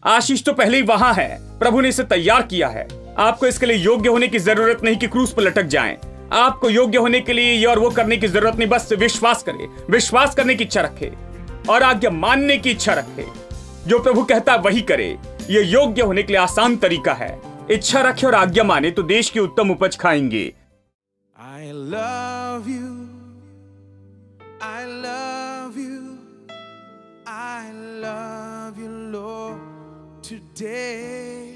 आशीष तो पहले ही वहां है। प्रभु ने इसे तैयार किया है। आपको इसके लिए योग्य होने की जरूरत नहीं कि क्रूस पर लटक जाएं। आपको योग्य होने के लिए ये और वो करने की जरूरत नहीं, बस विश्वास करें, विश्वास करने की इच्छा रखे और आज्ञा मानने की इच्छा रखे। जो प्रभु कहता है वही करे। ये योग्य होने के लिए आसान तरीका है। इच्छा रखे और आज्ञा माने तो देश की उत्तम उपज खाएंगे। I love you, I love you, I love you, Lord, today,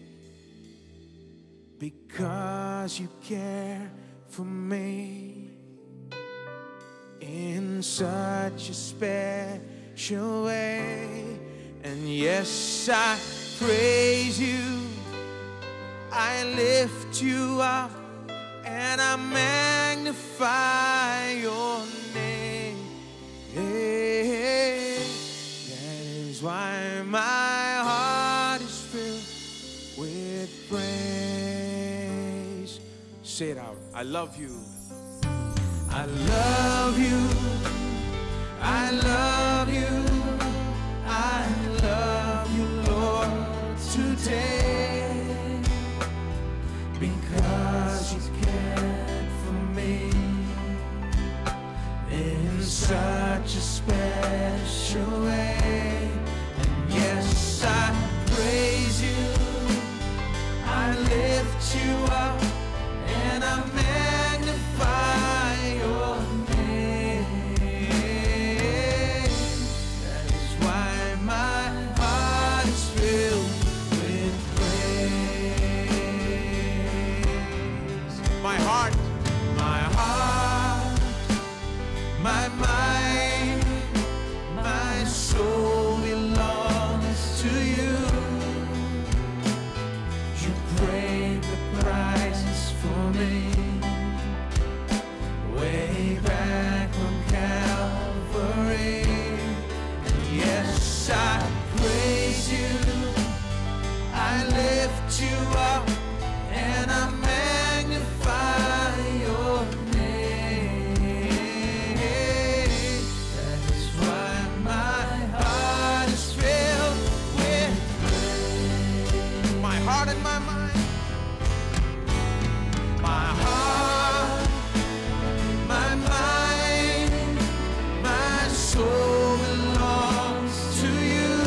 because you care for me in such a special way. And yes, I praise you, I lift you up, and I magnify your name. That is why my heart is filled with praise. Say it out. I love you. I love you. I love you. I love you, Lord, today, because you cared for me in such a special way. And yes, I praise you, I lift you up, and I magnify your name. That is why my heart is filled with praise. My heart, my mind, my soul belongs to you. You paid the prices for me way back on Calvary. And yes, I praise you, I lift you up, and I magnify your name. That is why my heart is filled with praise. My heart and my mind, my heart, my mind, my soul belongs to you.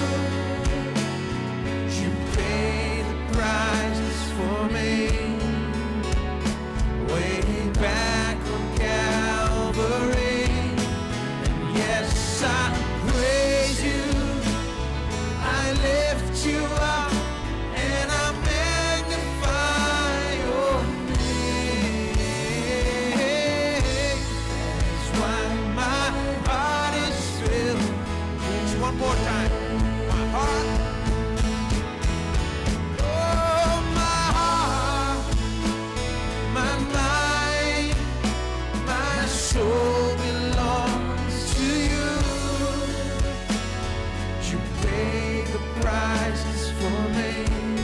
You paid the prices for me way back on Calvary. And yes, I praise you, I lift you up, and I magnify your name. That's why my heart is filled. Just one more time. My heart. Oh, my heart, my mind, my soul belongs to you. You paid the prices for me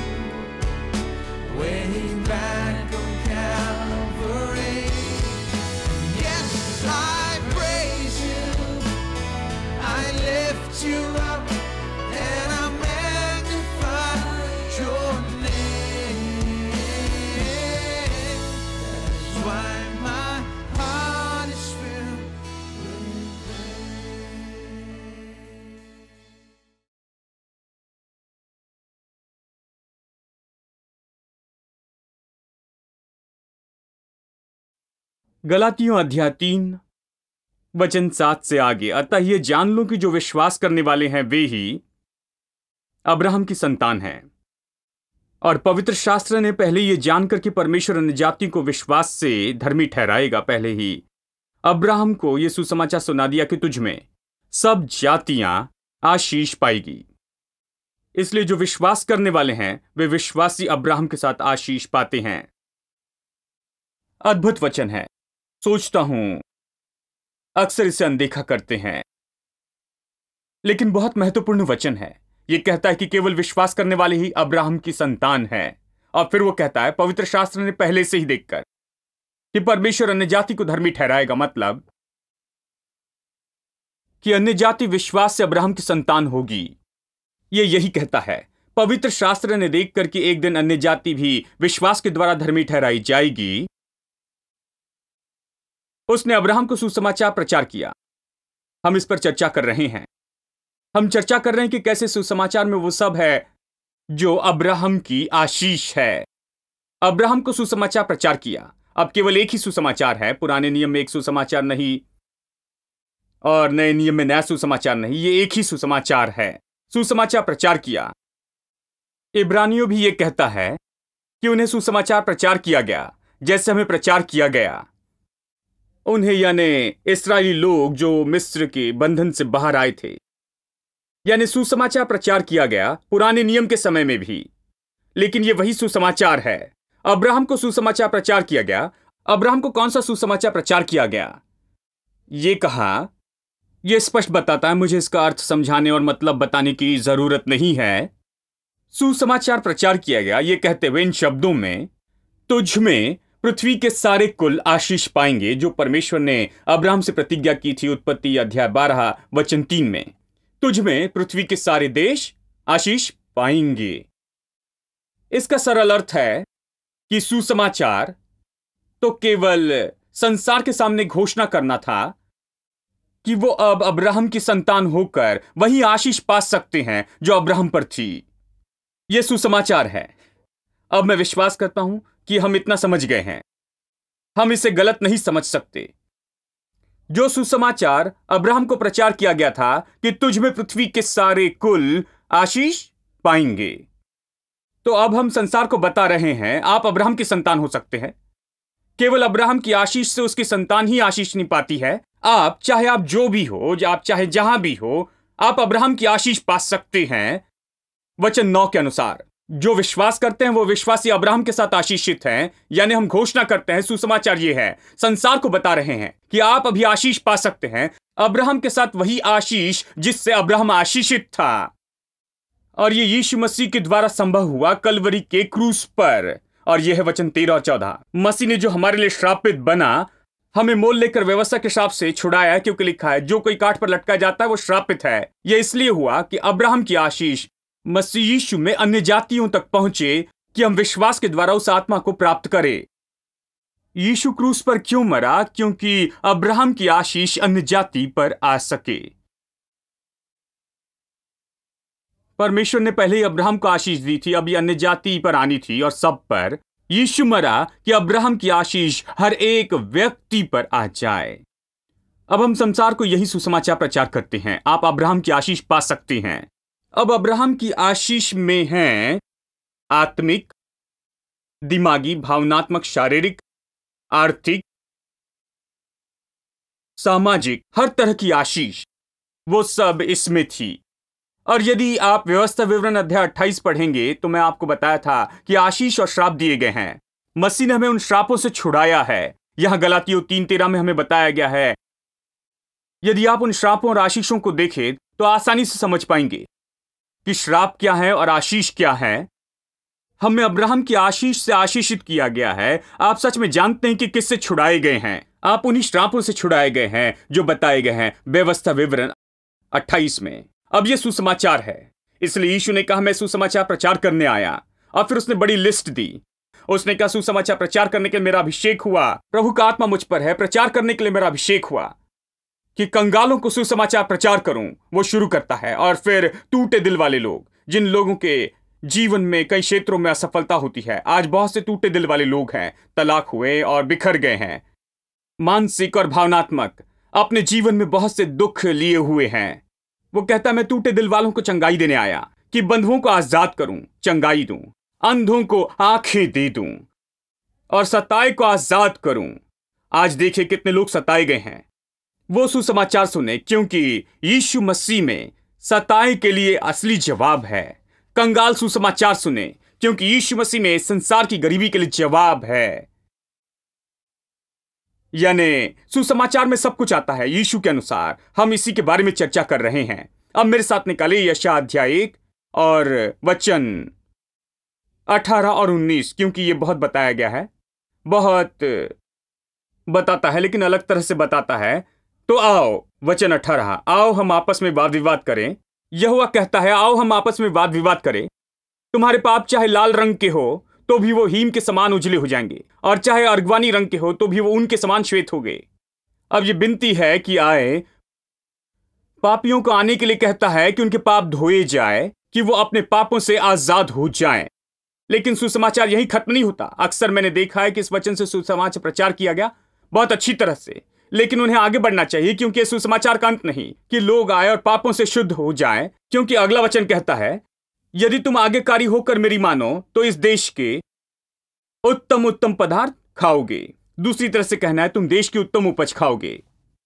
way back on Calvary. Yes, I praise you, I lift you up, and I magnify your name. That's why my heart is filled with praise. गलातियों अध्याय 3 वचन 7 से आगे। अतः ये जान लो कि जो विश्वास करने वाले हैं वे ही अब्राहम की संतान हैं। और पवित्र शास्त्र ने पहले ये जानकर कि परमेश्वर अन्य जाति को विश्वास से धर्मी ठहराएगा, पहले ही अब्राहम को ये सुसमाचार सुना दिया कि तुझ में सब जातियां आशीष पाएगी। इसलिए जो विश्वास करने वाले हैं वे विश्वासी अब्राहम के साथ आशीष पाते हैं। अद्भुत वचन है। सोचता हूं अक्सर इसे अनदेखा करते हैं, लेकिन बहुत महत्वपूर्ण वचन है। यह कहता है कि केवल विश्वास करने वाले ही अब्राहम की संतान है। और फिर वो कहता है पवित्र शास्त्र ने पहले से ही देखकर कि परमेश्वर अन्य जाति को धर्मी ठहराएगा, मतलब कि अन्य जाति विश्वास से अब्राहम की संतान होगी। ये यही कहता है, पवित्र शास्त्र ने देख कर कि एक दिन अन्य जाति भी विश्वास के द्वारा धर्मी ठहराई जाएगी, उसने अब्राहम को सुसमाचार प्रचार किया। हम इस पर चर्चा कर रहे हैं। हम चर्चा कर रहे हैं कि कैसे सुसमाचार में वो सब है जो अब्राहम की आशीष है। अब्राहम को सुसमाचार प्रचार किया। अब केवल एक ही सुसमाचार है, पुराने नियम में एक सुसमाचार नहीं और नए नियम में नया सुसमाचार नहीं, ये एक ही सुसमाचार है। सुसमाचार प्रचार किया। इब्रानियों भी ये कहता है कि उन्हें सुसमाचार प्रचार किया गया जैसे हमें प्रचार किया गया। उन्हें यानी इस्राएली लोग जो मिस्र के बंधन से बाहर आए थे, यानी सुसमाचार प्रचार किया गया पुराने नियम के समय में भी। लेकिन यह वही सुसमाचार है। अब्राहम को सुसमाचार प्रचार किया गया। अब्राहम को कौन सा सुसमाचार प्रचार किया गया? यह कहा, यह स्पष्ट बताता है, मुझे इसका अर्थ समझाने और मतलब बताने की जरूरत नहीं है। सुसमाचार प्रचार किया गया यह कहते हुए इन शब्दों में, तुझ में पृथ्वी के सारे कुल आशीष पाएंगे, जो परमेश्वर ने अब्राहम से प्रतिज्ञा की थी उत्पत्ति अध्याय 12 वचन 3 में। तुझ में पृथ्वी के सारे देश आशीष पाएंगे। इसका सरल अर्थ है कि सुसमाचार तो केवल संसार के सामने घोषणा करना था कि वो अब अब्राहम की संतान होकर वही आशीष पा सकते हैं जो अब्राहम पर थी। यह सुसमाचार है। अब मैं विश्वास करता हूं कि हम इतना समझ गए हैं। हम इसे गलत नहीं समझ सकते। जो सुसमाचार अब्राहम को प्रचार किया गया था कि तुझ में पृथ्वी के सारे कुल आशीष पाएंगे, तो अब हम संसार को बता रहे हैं आप अब्राहम की संतान हो सकते हैं। केवल अब्राहम की आशीष से उसकी संतान ही आशीष नहीं पाती है। आप चाहे आप जो भी हो, आप चाहे जहां भी हो, आप अब्राहम की आशीष पा सकते हैं। वचन 9 के अनुसार जो विश्वास करते हैं वो विश्वासी अब्राहम के साथ आशीषित हैं। यानी हम घोषणा करते हैं, सुसमाचार ये है, संसार को बता रहे हैं कि आप अभी आशीष पा सकते हैं अब्राहम के साथ, वही आशीष जिससे अब्राहम आशीषित था। और ये यीशु मसीह के द्वारा संभव हुआ कलवरी के क्रूस पर। और यह है वचन 13 और 14। मसीह ने जो हमारे लिए श्रापित बना, हमें मोल लेकर व्यवस्था के श्राप से छुड़ाया, क्योंकि लिखा है, जो कोई काठ पर लटका जाता है वो श्रापित है। यह इसलिए हुआ कि अब्राहम की आशीष मसीह यीशु में अन्य जातियों तक पहुंचे कि हम विश्वास के द्वारा उस आत्मा को प्राप्त करें। यीशु क्रूस पर क्यों मरा? क्योंकि अब्राहम की आशीष अन्य जाति पर आ सके। परमेश्वर ने पहले ही अब्राहम को आशीष दी थी, अभी अन्य जाति पर आनी थी और सब पर। यीशु मरा कि अब्राहम की आशीष हर एक व्यक्ति पर आ जाए। अब हम संसार को यही सुसमाचार प्रचार करते हैं, आप अब्राहम की आशीष पा सकते हैं। अब अब्राहम की आशीष में है आत्मिक, दिमागी, भावनात्मक, शारीरिक, आर्थिक, सामाजिक, हर तरह की आशीष, वो सब इसमें थी। और यदि आप व्यवस्था विवरण अध्याय 28 पढ़ेंगे तो मैं आपको बताया था कि आशीष और श्राप दिए गए हैं। मसीह ने हमें उन श्रापों से छुड़ाया है। यहां गलातियों 3:13 में हमें बताया गया है। यदि आप उन श्रापों और आशीषों को देखें तो आसानी से समझ पाएंगे कि श्राप क्या है और आशीष क्या है। हमें अब्राहम की आशीष से आशीषित किया गया है। आप सच में जानते हैं कि किससे छुड़ाए गए हैं? आप उन्हीं श्रापों से छुड़ाए गए हैं जो बताए गए हैं व्यवस्था विवरण 28 में। अब यह सुसमाचार है, इसलिए यीशु ने कहा मैं सुसमाचार प्रचार करने आया। और फिर उसने बड़ी लिस्ट दी। उसने कहा सुसमाचार प्रचार करने के लिए मेरा अभिषेक हुआ, प्रभु का आत्मा मुझ पर है, प्रचार करने के लिए मेरा अभिषेक हुआ कि कंगालों को सुसमाचार प्रचार करूं। वो शुरू करता है। और फिर टूटे दिल वाले लोग, जिन लोगों के जीवन में कई क्षेत्रों में असफलता होती है। आज बहुत से टूटे दिल वाले लोग हैं, तलाक हुए और बिखर गए हैं, मानसिक और भावनात्मक, अपने जीवन में बहुत से दुख लिए हुए हैं। वो कहता है मैं टूटे दिल वालों को चंगाई देने आया कि बंधुओं को आजाद करूं, चंगाई दूं, अंधों को आंखें दे दूं और सताए को आजाद करूं। आज देखिए कितने लोग सताए गए हैं। वो सुसमाचार सुने, क्योंकि यीशु मसीह में सताए के लिए असली जवाब है। कंगाल सुसमाचार सुने, क्योंकि यीशु मसीह में संसार की गरीबी के लिए जवाब है। यानी सुसमाचार में सब कुछ आता है यीशु के अनुसार। हम इसी के बारे में चर्चा कर रहे हैं। अब मेरे साथ निकाले यशायाह अध्याय 1 और वचन 18 और 19, क्योंकि यह बहुत बताया गया है, बहुत बताता है लेकिन अलग तरह से बताता है। तो आओ, वचन 18, आओ हम आपस में वाद विवाद करें यहोवा कहता है, आओ हम आपस में वाद विवाद करें। तुम्हारे पाप चाहे लाल रंग के हो तो भी वो हीम के समान उजले हो जाएंगे, और चाहे अर्गवानी रंग के हो तो भी वो ऊन के समान श्वेत हो गए। अब ये विनती है कि आए, पापियों को आने के लिए कहता है कि उनके पाप धोए जाए, कि वो अपने पापों से आजाद हो जाएं। लेकिन सुसमाचार यही खत्म नहीं होता। अक्सर मैंने देखा है कि इस वचन से सुसमाचार प्रचार किया गया बहुत अच्छी तरह से, लेकिन उन्हें आगे बढ़ना चाहिए, क्योंकि सुसमाचार का अंत नहीं कि लोग आए और पापों से शुद्ध हो जाएं। क्योंकि अगला वचन कहता है, यदि तुम आज्ञाकारी होकर मेरी मानो तो इस देश के उत्तम उत्तम पदार्थ खाओगे। दूसरी तरह से कहना है, तुम देश की उत्तम उपज खाओगे।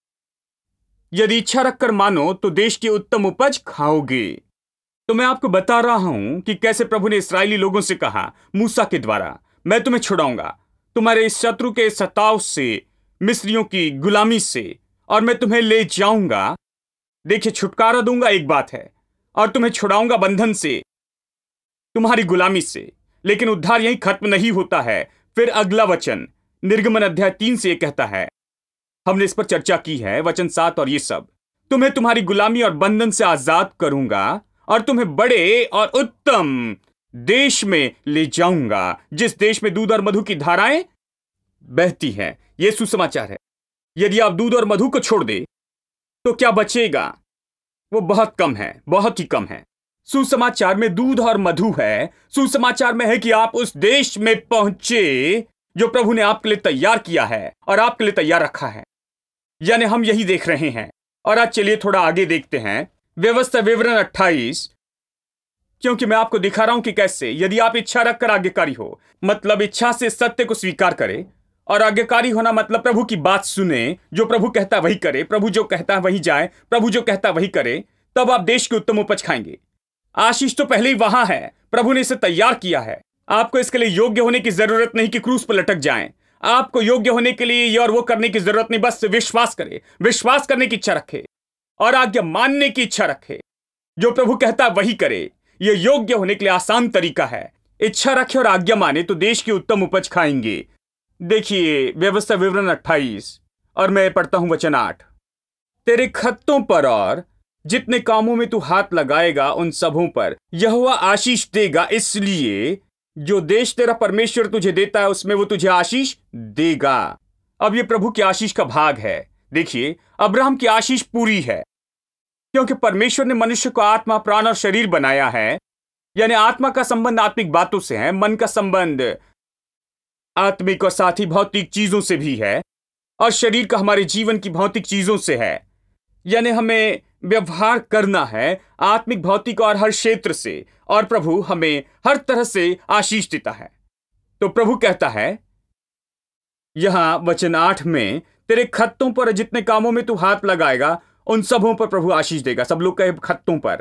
यदि इच्छा रखकर मानो तो देश की उत्तम उपज खाओगे। तो मैं आपको बता रहा हूं कि कैसे प्रभु ने इस्राएली लोगों से कहा मूसा के द्वारा, मैं तुम्हें छुड़ाऊंगा तुम्हारे इस शत्रु के सताव से, मिस्रियों की गुलामी से, और मैं तुम्हें ले जाऊंगा। देखिए, छुटकारा दूंगा एक बात है, और तुम्हें छुड़ाऊंगा बंधन से, तुम्हारी गुलामी से। लेकिन उद्धार यहीं खत्म नहीं होता है। फिर अगला वचन निर्गमन अध्याय 3 से कहता है, हमने इस पर चर्चा की है, वचन 7 और ये सब, तुम्हें तुम्हारी गुलामी और बंधन से आजाद करूंगा और तुम्हें बड़े और उत्तम देश में ले जाऊंगा, जिस देश में दूध और मधु की धाराएं बहती हैं। यह सुसमाचार है। यदि आप दूध और मधु को छोड़ दे तो क्या बचेगा? वो बहुत कम है, बहुत ही कम है। सुसमाचार में दूध और मधु है। सुसमाचार में है कि आप उस देश में पहुंचे जो प्रभु ने आपके लिए तैयार किया है और आपके लिए तैयार रखा है। यानी हम यही देख रहे हैं। और आज चलिए थोड़ा आगे देखते हैं, व्यवस्था विवरण 28, क्योंकि मैं आपको दिखा रहा हूं कि कैसे यदि आप इच्छा रखकर आज्ञाकारी हो, मतलब इच्छा से सत्य को स्वीकार करे, और आज्ञाकारी होना मतलब प्रभु की बात सुने, जो प्रभु कहता वही करे, प्रभु जो कहता वही जाए, प्रभु जो कहता वही करे, तब आप देश की उत्तम उपज खाएंगे। आशीष तो पहले ही वहां है, प्रभु ने इसे तैयार किया है। आपको इसके लिए योग्य होने की जरूरत नहीं कि क्रूस पर लटक जाएं। आपको योग्य होने के लिए ये और वो करने की जरूरत नहीं, बस विश्वास करे, विश्वास करने की इच्छा रखे और आज्ञा मानने की इच्छा रखे। जो प्रभु कहता वही करे। यह योग्य होने के लिए आसान तरीका है। इच्छा रखे और आज्ञा माने तो देश की उत्तम उपज खाएंगे। देखिए व्यवस्था विवरण 28 और मैं पढ़ता हूं वचन 8, तेरे खत्तों पर और जितने कामों में तू हाथ लगाएगा उन सबों पर यहोवा आशीष देगा, इसलिए जो देश तेरा परमेश्वर तुझे देता है उसमें वो तुझे आशीष देगा। अब ये प्रभु की आशीष का भाग है। देखिए, अब्राहम की आशीष पूरी है, क्योंकि परमेश्वर ने मनुष्य को आत्मा, प्राण और शरीर बनाया है। यानी आत्मा का संबंध आत्मिक बातों से है, मन का संबंध आत्मिक और साथ ही भौतिक चीजों से भी है, और शरीर का हमारे जीवन की भौतिक चीजों से है। यानी हमें व्यवहार करना है आत्मिक, भौतिक और हर क्षेत्र से, और प्रभु हमें हर तरह से आशीष देता है। तो प्रभु कहता है यहां वचन 8 में, तेरे खत्तों पर जितने कामों में तू हाथ लगाएगा उन सबों पर प्रभु आशीष देगा। सब लोग कहे खत्तों पर।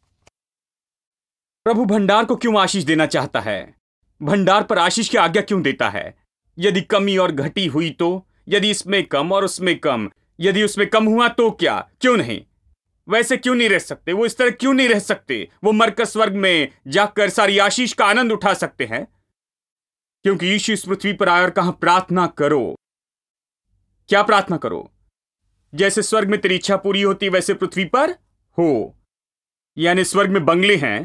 प्रभु भंडार को क्यों आशीष देना चाहता है? भंडार पर आशीष की आज्ञा क्यों देता है? यदि कमी और घटी हुई तो, यदि इसमें कम और उसमें कम, यदि उसमें कम हुआ तो क्या? क्यों नहीं? वैसे क्यों नहीं रह सकते? वो इस तरह क्यों नहीं रह सकते? वो मरकर स्वर्ग में जाकर सारी आशीष का आनंद उठा सकते हैं, क्योंकि यीशु इस पृथ्वी पर आकर कहां प्रार्थना करो। क्या प्रार्थना करो? जैसे स्वर्ग में तेरी इच्छा पूरी होती वैसे पृथ्वी पर हो। यानी स्वर्ग में बंगले हैं,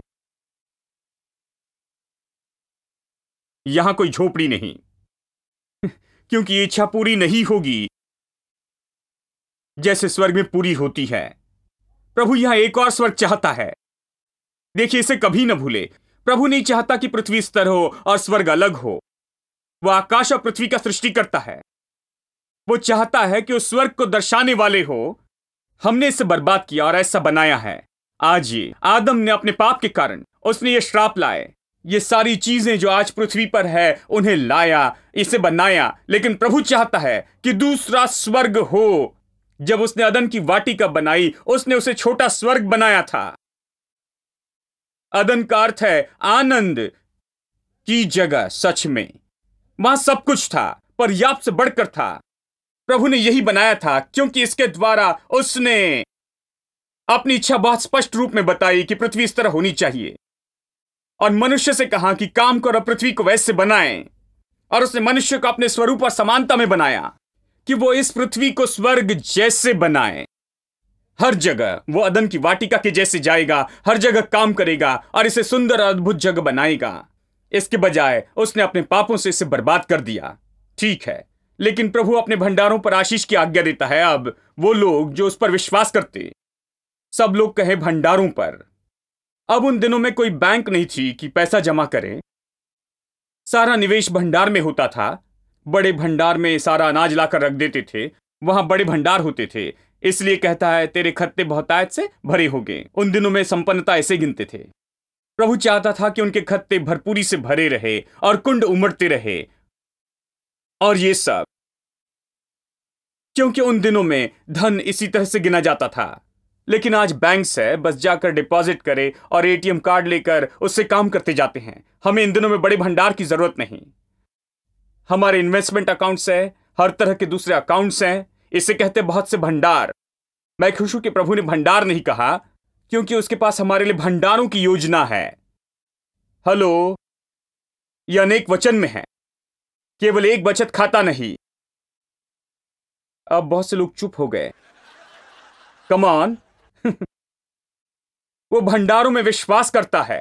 यहां कोई झोपड़ी नहीं, क्योंकि इच्छा पूरी नहीं होगी जैसे स्वर्ग में पूरी होती है। प्रभु यहां एक और स्वर्ग चाहता है। देखिए, इसे कभी न भूले। प्रभु नहीं चाहता कि पृथ्वी स्तर हो और स्वर्ग अलग हो। वह आकाश और पृथ्वी का सृष्टि करता है। वो चाहता है कि उस स्वर्ग को दर्शाने वाले हो। हमने इसे बर्बाद किया और ऐसा बनाया है। आज ये आदम ने अपने पाप के कारण उसने ये श्राप लाए। ये सारी चीजें जो आज पृथ्वी पर है उन्हें लाया, इसे बनाया। लेकिन प्रभु चाहता है कि दूसरा स्वर्ग हो। जब उसने अदन की वाटिका बनाई, उसने उसे छोटा स्वर्ग बनाया था। अदन का अर्थ है आनंद की जगह। सच में वहां सब कुछ था, पर्याप्त से बढ़कर था। प्रभु ने यही बनाया था, क्योंकि इसके द्वारा उसने अपनी इच्छा बहुत स्पष्ट रूप में बताई कि पृथ्वी इस तरह होनी चाहिए, और मनुष्य से कहा कि काम करो, पृथ्वी को वैसे बनाएं। और उसने मनुष्य को अपने स्वरूप और समानता में बनाया कि वो इस पृथ्वी को स्वर्ग जैसे बनाए। हर जगह वो अदन की वाटिका के जैसे जाएगा, हर जगह काम करेगा और इसे सुंदर और अद्भुत जगह बनाएगा। इसके बजाय उसने अपने पापों से इसे बर्बाद कर दिया। ठीक है, लेकिन प्रभु अपने भंडारों पर आशीष की आज्ञा देता है। अब वो लोग जो उस पर विश्वास करते, सब लोग कहे भंडारों पर। अब उन दिनों में कोई बैंक नहीं थी कि पैसा जमा करें। सारा निवेश भंडार में होता था। बड़े भंडार में सारा अनाज लाकर रख देते थे। वहां बड़े भंडार होते थे। इसलिए कहता है तेरे खत्ते बहुतायत से भरे होंगे। उन दिनों में संपन्नता ऐसे गिनते थे। प्रभु चाहता था कि उनके खत्ते भरपूरी से भरे रहे और कुंड उमड़ते रहे और ये सब, क्योंकि उन दिनों में धन इसी तरह से गिना जाता था। लेकिन आज बैंक से बस जाकर डिपॉजिट करें और एटीएम कार्ड लेकर उससे काम करते जाते हैं। हमें इन दिनों में बड़े भंडार की जरूरत नहीं। हमारे इन्वेस्टमेंट अकाउंट्स हैं, हर तरह के दूसरे अकाउंट्स हैं। इसे कहते बहुत से भंडार। मैं खुश हूं कि प्रभु ने भंडार नहीं कहा, क्योंकि उसके पास हमारे लिए भंडारों की योजना है। हेलो, यह अनेक वचन में है, केवल एक बचत खाता नहीं। अब बहुत से लोग चुप हो गए। Come on. वो भंडारों में विश्वास करता है।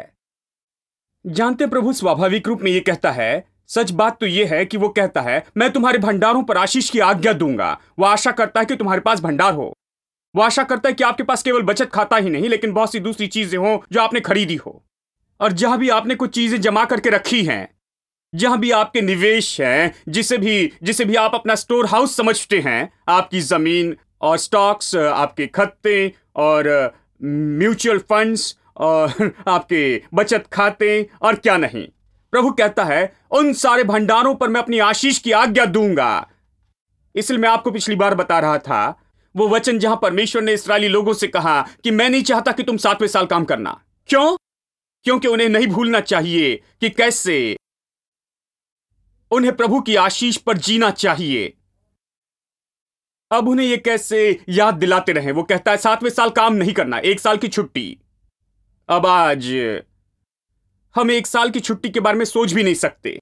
जानते प्रभु स्वाभाविक रूप में यह कहता है। सच बात तो यह है कि वो कहता है मैं तुम्हारे भंडारों पर आशीष की आज्ञा दूंगा। वो आशा करता है कि तुम्हारे पास भंडार हो। वो आशा करता है कि आपके पास केवल बचत खाता ही नहीं, लेकिन बहुत सी दूसरी चीजें हो जो आपने खरीदी हो। और जहां भी आपने कुछ चीजें जमा करके रखी हैं, जहां भी आपके निवेश हैं, जिसे भी आप अपना स्टोर हाउस समझते हैं, आपकी जमीन और स्टॉक्स, आपके खत्ते और म्यूचुअल फंड्स और आपके बचत खाते और क्या नहीं, प्रभु कहता है उन सारे भंडारों पर मैं अपनी आशीष की आज्ञा दूंगा। इसलिए मैं आपको पिछली बार बता रहा था वो वचन जहां परमेश्वर ने इस्राएली लोगों से कहा कि मैं नहीं चाहता कि तुम 7वें साल काम करना। क्यों? क्योंकि उन्हें नहीं भूलना चाहिए कि कैसे उन्हें प्रभु की आशीष पर जीना चाहिए। अब उन्हें यह कैसे याद दिलाते रहे। वो कहता है 7वें साल काम नहीं करना, 1 साल की छुट्टी। अब आज हम 1 साल की छुट्टी के बारे में सोच भी नहीं सकते।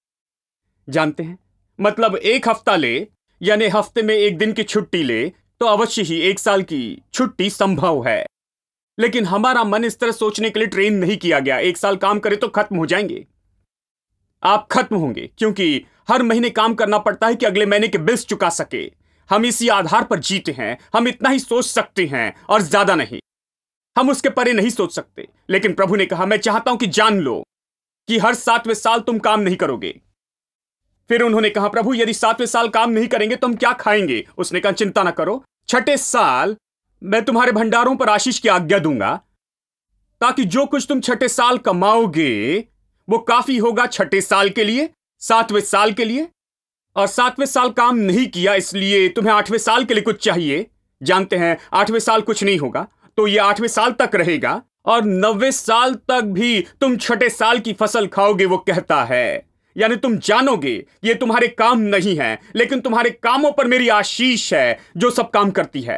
जानते हैं, मतलब 1 हफ्ता ले, यानी हफ्ते में 1 दिन की छुट्टी ले तो अवश्य ही 1 साल की छुट्टी संभव है। लेकिन हमारा मन इस तरह सोचने के लिए ट्रेन नहीं किया गया। 1 साल काम करे तो खत्म हो जाएंगे। आप खत्म होंगे, क्योंकि हर महीने काम करना पड़ता है कि अगले महीने के बिल्स चुका सके। हम इसी आधार पर जीते हैं। हम इतना ही सोच सकते हैं और ज्यादा नहीं। हम उसके परे नहीं सोच सकते। लेकिन प्रभु ने कहा मैं चाहता हूं कि जान लो कि हर 7वें साल तुम काम नहीं करोगे। फिर उन्होंने कहा प्रभु यदि 7वें साल काम नहीं करेंगे तो हम क्या खाएंगे? उसने कहा चिंता ना करो, 6ठे साल मैं तुम्हारे भंडारों पर आशीष की आज्ञा दूंगा, ताकि जो कुछ तुम 6ठे साल कमाओगे वो काफी होगा 6ठे साल के लिए, 7वें साल के लिए। और 7वें साल काम नहीं किया, इसलिए तुम्हें 8वें साल के लिए कुछ चाहिए। जानते हैं 8वें साल कुछ नहीं होगा, तो ये 8वें साल तक रहेगा और 90वें साल तक भी तुम 6ठे साल की फसल खाओगे। वो कहता है यानी तुम जानोगे ये तुम्हारे काम नहीं है, लेकिन तुम्हारे कामों पर मेरी आशीष है जो सब काम करती है।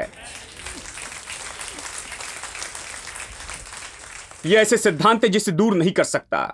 यह ऐसे सिद्धांत है जिसे दूर नहीं कर सकता।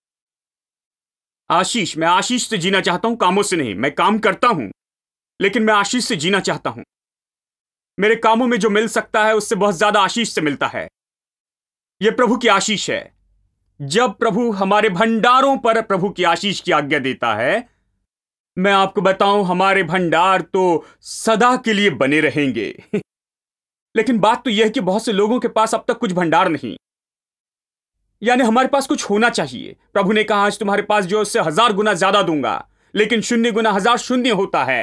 आशीष, मैं आशीष से जीना चाहता हूं, कामों से नहीं। मैं काम करता हूं, लेकिन मैं आशीष से जीना चाहता हूं। मेरे कामों में जो मिल सकता है उससे बहुत ज्यादा आशीष से मिलता है। यह प्रभु की आशीष है। जब प्रभु हमारे भंडारों पर प्रभु की आशीष की आज्ञा देता है, मैं आपको बताऊं हमारे भंडार तो सदा के लिए बने रहेंगे। लेकिन बात तो यह है कि बहुत से लोगों के पास अब तक कुछ भंडार नहीं। यानी हमारे पास कुछ होना चाहिए। प्रभु ने कहा आज तुम्हारे पास जो उससे 1000 गुना ज्यादा दूंगा, लेकिन 0 गुना 1000 शून्य होता है।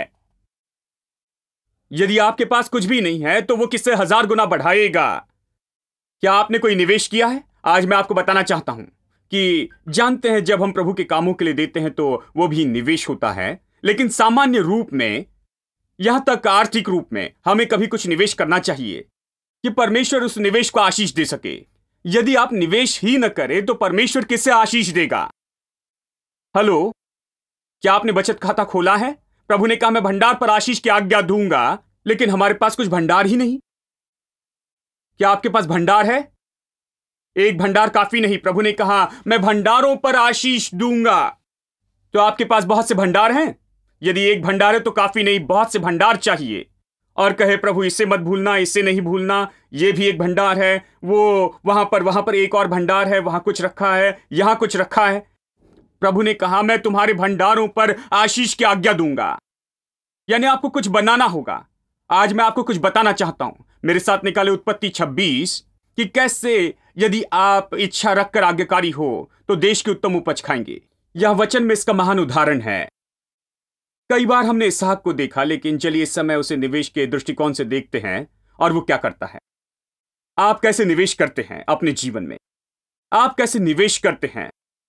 यदि आपके पास कुछ भी नहीं है तो वो किससे 1000 गुना बढ़ाएगा? क्या आपने कोई निवेश किया है? आज मैं आपको बताना चाहता हूं कि जानते हैं जब हम प्रभु के कामों के लिए देते हैं तो वो भी निवेश होता है, लेकिन सामान्य रूप में, यहां तक आर्थिक रूप में, हमें कभी कुछ निवेश करना चाहिए कि परमेश्वर उस निवेश को आशीष दे सके। यदि आप निवेश ही न करें तो परमेश्वर किससे आशीष देगा? हेलो, क्या आपने बचत खाता खोला है? प्रभु ने कहा मैं भंडार पर आशीष की आज्ञा दूंगा, लेकिन हमारे पास कुछ भंडार ही नहीं। क्या आपके पास भंडार है? एक भंडार काफी नहीं। प्रभु ने कहा मैं भंडारों पर आशीष दूंगा। तो आपके पास बहुत से भंडार हैं? यदि एक भंडार है तो काफी नहीं, बहुत से भंडार चाहिए। और कहे प्रभु इसे मत भूलना, इसे नहीं भूलना, ये भी एक भंडार है, वो वहां पर एक और भंडार है, वहां कुछ रखा है, यहां कुछ रखा है। प्रभु ने कहा मैं तुम्हारे भंडारों पर आशीष की आज्ञा दूंगा। यानी आपको कुछ बनाना होगा। आज मैं आपको कुछ बताना चाहता हूं। मेरे साथ निकाले उत्पत्ति 26 कि कैसे यदि आप इच्छा रखकर आज्ञाकारी हो तो देश की उत्तम उपज खाएंगे। यह वचन में इसका महान उदाहरण है। कई बार हमने इसहाक को देखा, लेकिन चलिए इस समय उसे निवेश के दृष्टिकोण से देखते हैं और वो क्या करता है। आप कैसे निवेश करते हैं अपने जीवन में? आप कैसे निवेश करते हैं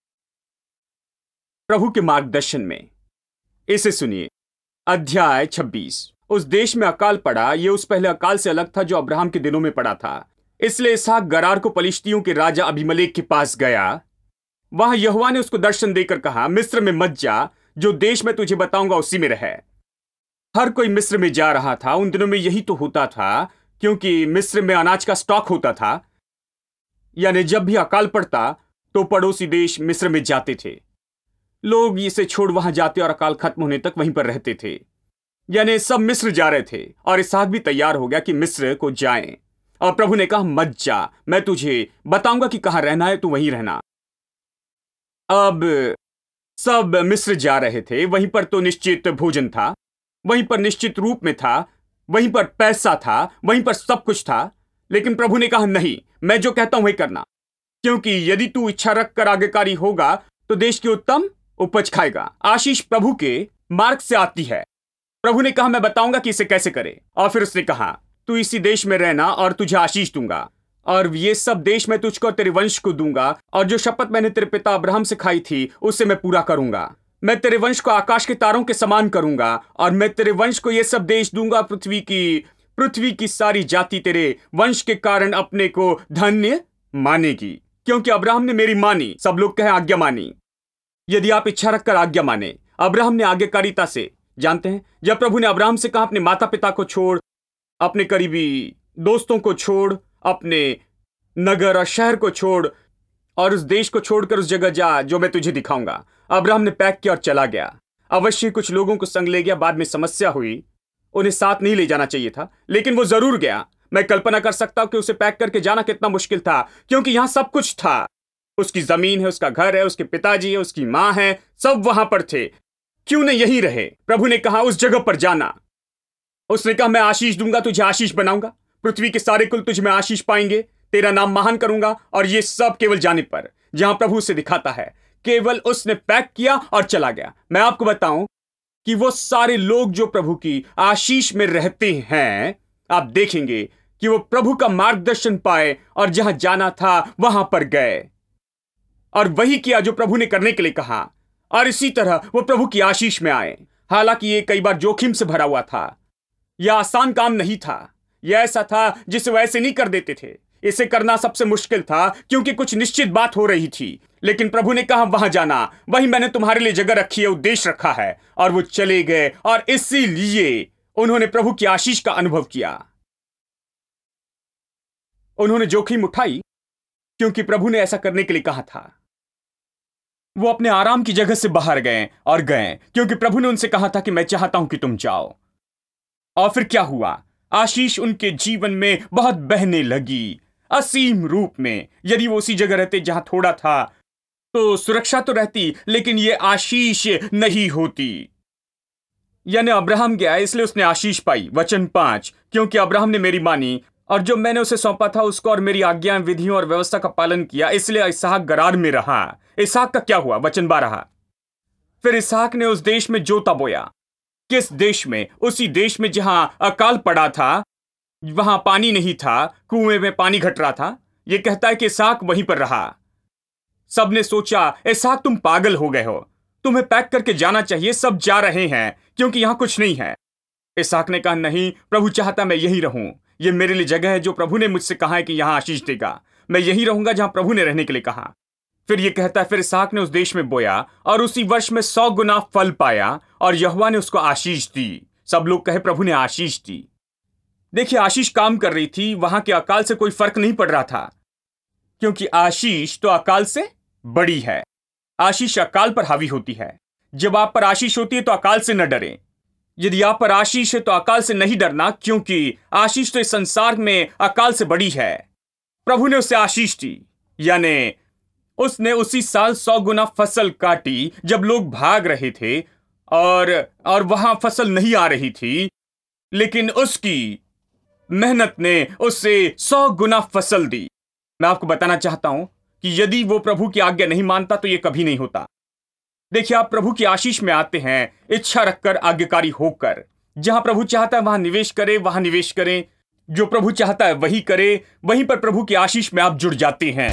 प्रभु के मार्गदर्शन में? इसे सुनिए, अध्याय 26। उस देश में अकाल पड़ा। यह उस पहले अकाल से अलग था जो अब्राहम के दिनों में पड़ा था। इसलिए इसहाक गरार को पलिश्तियों के राजा अबीमेलेक के पास गया। वहां यहोवा ने उसको दर्शन देकर कहा, मिस्र में मत जा, जो देश में तुझे बताऊंगा उसी में रह। हर कोई मिस्र में जा रहा था। उन दिनों में यही तो होता था, क्योंकि मिस्र में अनाज का स्टॉक होता था। यानी जब भी अकाल पड़ता तो पड़ोसी देश मिस्र में जाते थे। लोग इसे छोड़ वहां जाते और अकाल खत्म होने तक वहीं पर रहते थे। यानी सब मिस्र जा रहे थे और इसहाक भी तैयार हो गया कि मिस्र को जाएं। और प्रभु ने कहा मत जा, मैं तुझे बताऊंगा कि कहां रहना है, तू वहीं रहना। अब सब मिस्र जा रहे थे। वहीं पर तो निश्चित भोजन था, वहीं पर निश्चित रूप में था, वहीं पर पैसा था, वहीं पर सब कुछ था। लेकिन प्रभु ने कहा नहीं, मैं जो कहता हूं वही करना, क्योंकि यदि तू इच्छा रखकर आज्ञाकारी होगा तो देश की उत्तम उपज खाएगा। आशीष प्रभु के मार्ग से आती है। प्रभु ने कहा मैं बताऊंगा कि इसे कैसे करे। और फिर उसने कहा तू इसी देश में रहना और तुझे आशीष दूंगा, और ये सब देश मैं तुझको और तेरे वंश को दूंगा, और जो शपथ मैंने तेरे पिता अब्राहम से खाई थी उसे मैं पूरा करूंगा। मैं तेरे वंश को आकाश के तारों के समान करूंगा, और मैं तेरे वंश को ये सब देश दूंगा। पृथ्वी की सारी जाति तेरे वंश के कारण अपने को धन्य मानेगी, क्योंकि अब्राहम ने मेरी मानी। सब लोग कहें आज्ञा मानी। यदि आप इच्छा रखकर आज्ञा माने। अब्राहम ने आज्ञाकारिता से, जानते हैं, जब प्रभु ने अब्राहम से कहा अपने माता पिता को छोड़, अपने करीबी दोस्तों को छोड़, अपने नगर और शहर को छोड़, और उस देश को छोड़कर उस जगह जा जो मैं तुझे दिखाऊंगा। अब्राहम ने पैक किया और चला गया। अवश्य कुछ लोगों को संग ले गया। बाद में समस्या हुई, उन्हें साथ नहीं ले जाना चाहिए था, लेकिन वो जरूर गया। मैं कल्पना कर सकता हूं कि उसे पैक करके जाना कितना मुश्किल था, क्योंकि यहां सब कुछ था। उसकी जमीन है, उसका घर है, उसके पिताजी है, उसकी मां है, सब वहां पर थे। क्यों न यहीं रहे? प्रभु ने कहा उस जगह पर जाना। उसने कहा मैं आशीष दूंगा, तुझे आशीष बनाऊंगा, पृथ्वी के सारे कुल तुझ में आशीष पाएंगे, तेरा नाम महान करूंगा। और ये सब केवल जाने पर, जहां प्रभु से दिखाता है। केवल उसने पैक किया और चला गया। मैं आपको बताऊं कि वो सारे लोग जो प्रभु की आशीष में रहते हैं, आप देखेंगे कि वो प्रभु का मार्गदर्शन पाए और जहां जाना था वहां पर गए और वही किया जो प्रभु ने करने के लिए कहा, और इसी तरह वो प्रभु की आशीष में आए। हालांकि ये कई बार जोखिम से भरा हुआ था। यह आसान काम नहीं था। यह ऐसा था जिसे वो ऐसे नहीं कर देते थे। इसे करना सबसे मुश्किल था, क्योंकि कुछ निश्चित बात हो रही थी। लेकिन प्रभु ने कहा वहां जाना, वही मैंने तुम्हारे लिए जगह रखी है, उद्देश्य रखा है। और वो चले गए, और इसीलिए उन्होंने प्रभु की आशीष का अनुभव किया। उन्होंने जोखिम उठाई, क्योंकि प्रभु ने ऐसा करने के लिए कहा था। वो अपने आराम की जगह से बाहर गए, क्योंकि प्रभु ने उनसे कहा था कि मैं चाहता हूं कि तुम जाओ। और फिर क्या हुआ? आशीष उनके जीवन में बहुत बहने लगी, असीम रूप में। यदि वो उसी जगह रहते जहां थोड़ा था, तो सुरक्षा तो रहती, लेकिन ये आशीष नहीं होती। यानी अब्राहम गया, इसलिए उसने आशीष पाई। वचन 5, क्योंकि अब्राहम ने मेरी मानी, और जो मैंने उसे सौंपा था उसको, और मेरी आज्ञा, विधियों और व्यवस्था का पालन किया, इसलिए इसहाक गरार में रहा। इसहाक का क्या हुआ? वचन 12, फिर इसहाक ने उस देश में जोता बोया। किस देश में? उसी देश में जहां अकाल पड़ा था, वहां पानी नहीं था, कुएं में पानी घट रहा था। यह कहता है कि इसहाक वहीं पर रहा। सबने सोचा इसहाक तुम पागल हो गए हो, तुम्हें पैक करके जाना चाहिए, सब जा रहे हैं, क्योंकि यहां कुछ नहीं है। इसहाक ने कहा नहीं, प्रभु चाहता मैं यहीं रहूं। यह मेरे लिए जगह है जो प्रभु ने मुझसे कहा है कि यहां आशीष देगा। मैं यहीं रहूंगा जहां प्रभु ने रहने के लिए कहा। फिर यह कहता है फिर इसहाक ने उस देश में बोया, और उसी वर्ष में 100 गुना फल पाया, और यहोवा ने उसको आशीष दी। सब लोग कहे प्रभु ने आशीष दी। देखिए, आशीष काम कर रही थी। वहां के अकाल से कोई फर्क नहीं पड़ रहा था, क्योंकि आशीष तो अकाल से बड़ी है। आशीष अकाल पर हावी होती है। जब आप पर आशीष होती है तो अकाल से न डरें। यदि आप पर आशीष है तो अकाल से नहीं डरना, क्योंकि आशीष तो इस संसार में अकाल से बड़ी है। प्रभु ने उसे आशीष दी, यानी उसने उसी साल 100 गुना फसल काटी जब लोग भाग रहे थे और वहां फसल नहीं आ रही थी, लेकिन उसकी मेहनत ने उसे 100 गुना फसल दी। मैं आपको बताना चाहता हूं कि यदि वो प्रभु की आज्ञा नहीं मानता तो यह कभी नहीं होता। देखिए, आप प्रभु की आशीष में आते हैं इच्छा रखकर, आज्ञाकारी होकर। जहां प्रभु चाहता है वहां निवेश करें, वहां निवेश करें। जो प्रभु चाहता है वही करें, वहीं पर प्रभु की आशीष में आप जुड़ जाते हैं।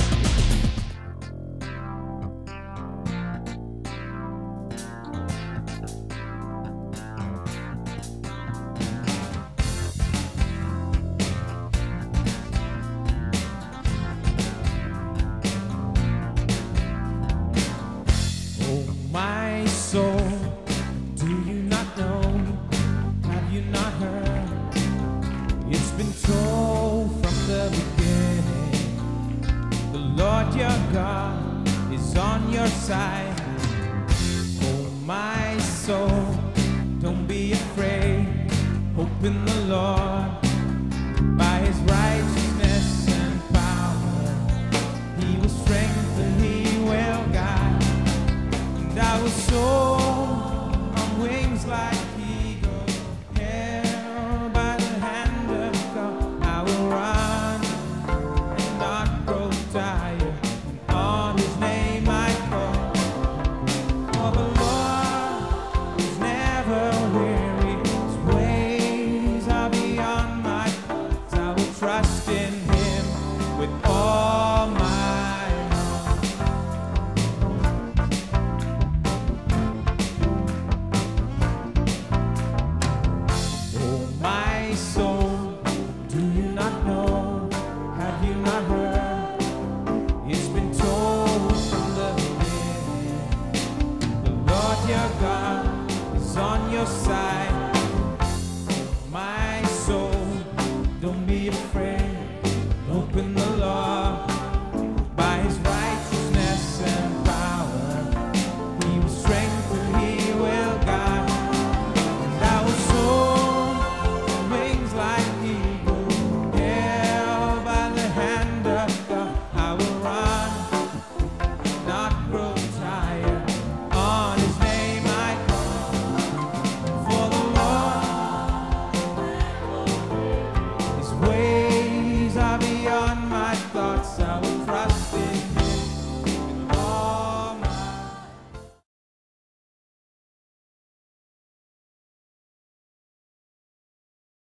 My soul, do you not know? Have you not heard? It's been told from the beginning. The Lord your God is on your side. Oh my soul, don't be afraid. Hope in the Lord.